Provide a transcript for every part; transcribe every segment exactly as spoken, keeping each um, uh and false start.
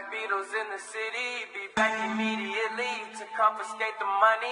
Beatles in the city, be back immediately to confiscate the money.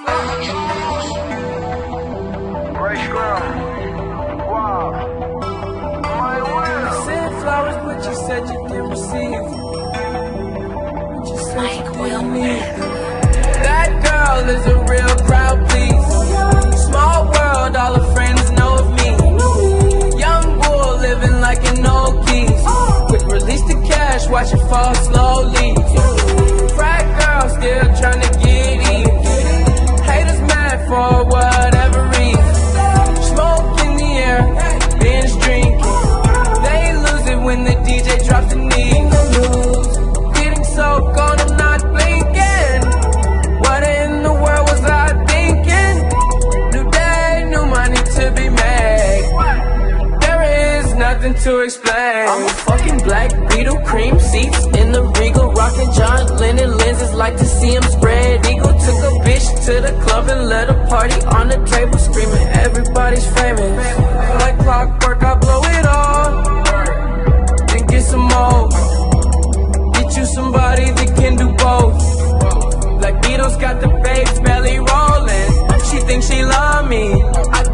Right scrum. Wow. My will. You sent flowers, but you said you didn't receive. But you said you didn't need. That girl is a real crowd, please. Small world, all her friends know of me. Young bull living like an old geese. Quick release the cash, watch it fall slowly. Frat girl still trying to get even. Haters mad for whatever reason. Smoke in the air, binge drinking. They lose it when the D J drops the knee. Getting so gone, I'm not blinking. What in the world was I thinking? New day, new money to be made. There is nothing to explain. I'm a fucking black Beetle, cream seats in the Regal, rocking John Lennon lenses, like to see him spread eagle. Took a bitch to the club and let a party on the table, screaming everybody's famous. Like clockwork, I blow it all, then get some more. Get you somebody that can do both. Black Beatles got the babes belly rolling. She thinks she love me, I